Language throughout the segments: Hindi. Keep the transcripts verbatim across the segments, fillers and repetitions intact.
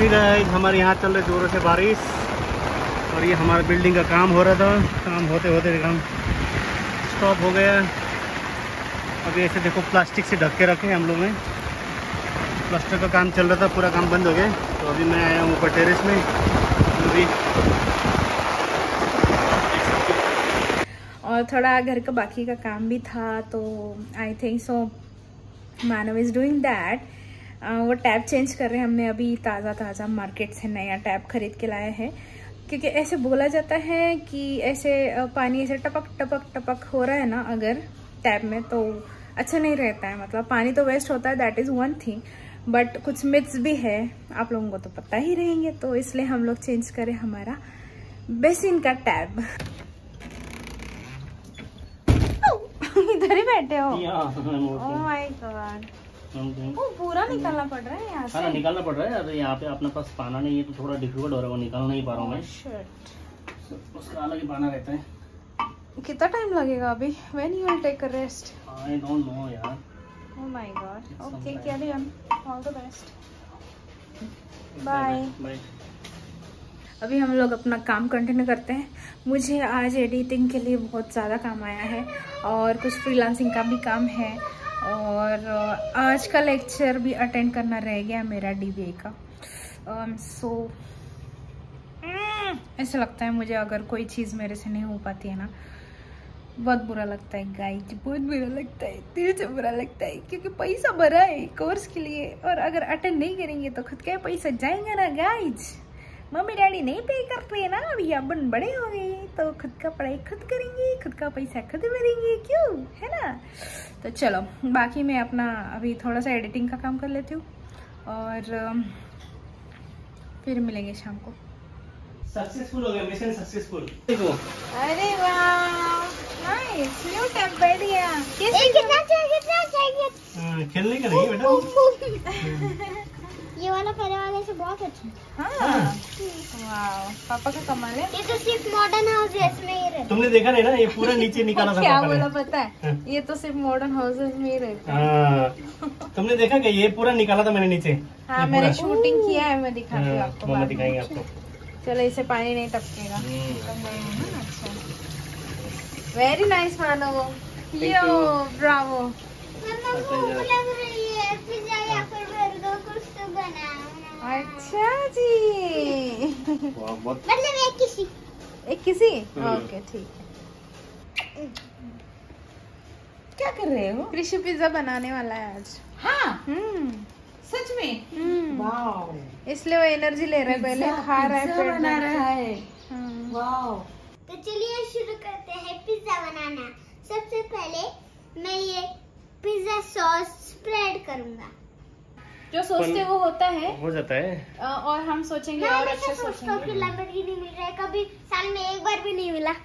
फिर हमारे यहाँ चल रहे जोरों से बारिश, और ये हमारा बिल्डिंग का काम हो रहा था, काम होते होते काम स्टॉप हो गया। अभी ऐसे देखो प्लास्टिक से ढक के रखे हैं हम लोग ने, प्लास्टर का काम चल रहा था, पूरा काम बंद हो गया। तो अभी मैं आया हूँ ऊपर टेरेस में अभी, और थोड़ा घर का बाकी का काम भी था, तो I think so Manav is doing that. वो टैप चेंज कर रहे हैं, हमने अभी ताज़ा ताज़ा मार्केट से नया टैप खरीद के लाए हैं, क्योंकि ऐसे बोला जाता है कि ऐसे पानी ऐसे टपक टपक टपक हो रहा है ना अगर टैप में, तो अच्छा नहीं रहता है, मतलब पानी तो वेस्ट होता है, that is one thing, but कुछ मिथ्स भी है, आप लोगों को तो पता ही रहेंगे। तो इसलिए हम लोग चेंज करें हमारा बेसिन का टैप। इधर ही बैठे हो? ओह माय गॉड, वो पूरा निकालना पड़ रहा है यहाँ से। हाँ, निकालना पड़ रहा है। अरे यहाँ पे अपने पास पाना नहीं है तो थोड़ा डिफिकल्ट हो रहा है, वो निकाल नहीं पा रहा हूँ मैं। उसका अलग ही पाना रहता है। कितना टाइम लगेगा अभी? When you will take a rest? I don't know यार। Oh my god, okay, carry on, all the best, bye bye. अभी हम लोग अपना काम कंटिन्यू करते हैं। मुझे आज एडिटिंग के लिए बहुत ज़्यादा काम आया है, और कुछ फ्रीलांसिंग का भी काम है, और आज का लेक्चर भी अटेंड करना रह गया मेरा डीबीए का। सो um, so, ऐसा लगता है मुझे, अगर कोई चीज़ मेरे से नहीं हो पाती है ना, बहुत बुरा लगता है गाइस, बहुत बुरा लगता है, दिल से बुरा लगता है, क्योंकि पैसा भरा है कोर्स के लिए, और अगर अटेंड नहीं करेंगे तो खुद का पैसा जाएगा ना गाइस। मम्मी डैडी नहीं पे कर रहे ना, अभी अपन बड़े हो गए तो खुद का पढ़ाई खुद करेंगे, खुद का पैसा खुद भरेंगे, क्यों, है ना। तो चलो, बाकी मैं अपना अभी थोड़ा सा एडिटिंग का काम कर लेती हूँ, और फिर मिलेंगे शाम को। सक्सेसफुल हो गया, मिशन सक्सेसफुल। देखो, अरे वाह, नाइस, न्यू टैब बैठ गया। कितना चाहिए, कितना चाहिए? खेलने का नहीं बेटा, ये वाला पहले वाले से बहुत अच्छा है। हाँ, वाह, पापा का कमाल है। ये तो सिर्फ मॉडर्न हाउसेस में ही रहता है। तुमने देखा नहीं ना, ये पूरा नीचे निकाला था क्या पापा बोला ने। पता है, ये तो सिर्फ मॉडर्न हाउसेस में ही रहता है। हाँ, तुमने देखा क्या, ये पूरा निकाला था मैंने नीचे। हाँ, मैंने शूटिंग किया है, मैं दिखाती हूँ आपको, मम्मा दिखाएंगे आपको। चलो, इसे पानी नहीं टपकेगा। अच्छा, वेरी नाइस मानो, यो ब्रावो। मम्मा भूख लग रही है, पिज्जा या फिर बर्गर कुछ तो बनाना। अच्छा जी, मतलब एक किसी एक किसी ओके, ठीक है। क्या कर रहे हो? कृषि पिज्जा बनाने वाला है आज। हाँ, हम्म, सच में? हम्म, वाओ, इसलिए वो एनर्जी ले रहा है, पहले खा रहा है, पिज्जा पेट बना भर के। रहा है। हाँ। वाओ, तो चलिए शुरू करते हैं पिज्जा बनाना। सबसे पहले मैं ये पिज्जा सॉस स्प्रेड करूंगा। जो सोचते वो होता है, हो जाता है। अ, और हम सोचेंगे मैं और हमेशा अच्छा सोचता हूँ कि सोचेंगे। लैम्बोर्गिनी मिल रहा है, कभी साल में एक बार भी नहीं मिला।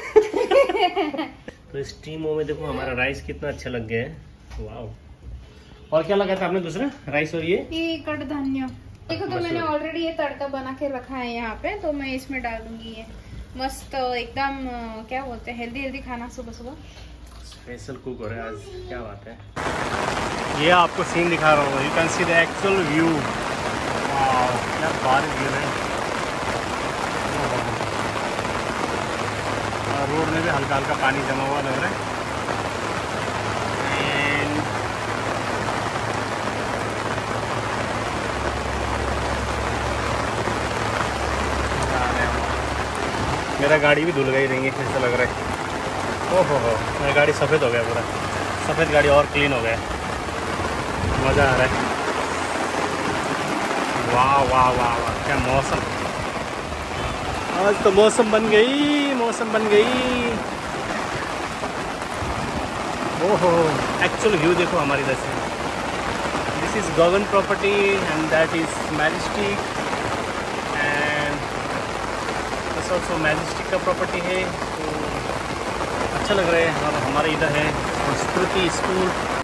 तो स्टीमो में देखो हमारा राइस कितना अच्छा लग गया है। वाह, और क्या लगा था आपने दूसरा, राइस और ये ये कड़धान्य देखो, तो मस्त मैंने है। ऑलरेडी ये तड़का बना के रखा है यहाँ पे, तो मैं इसमें डाल दूंगी ये मस्त एकदम, अ, क्या बोलते हैं, हेल्दी हेल्दी खाना सुबह सुबह। स्पेशल कुक हो रहा है आज, क्या बात है। ये आपको सीन दिखा रहा हूँ, you can see the actual view. वाह, क्या बारिश गिर रही है, और रोड में भी हल्का हल्का पानी जमा हुआ लग रहा है। And मेरा गाड़ी भी धुल गई रहेंगे, ऐसा लग रहा है। ओहो हो, मेरा गाड़ी सफ़ेद हो गया, पूरा सफ़ेद गाड़ी और क्लीन हो गया, मज़ा आ रहा है। वाह वाह वाह वाह, क्या मौसम, आज तो मौसम बन गई, मौसम बन गई। ओहो, एक्चुअल व्यू देखो हमारी इधर से। This is Gagan property and that is Majestic, and this also Majestic का प्रॉपर्टी है। तो अच्छा लग रहा है। और हमारे इधर है संस्कृति स्कूल,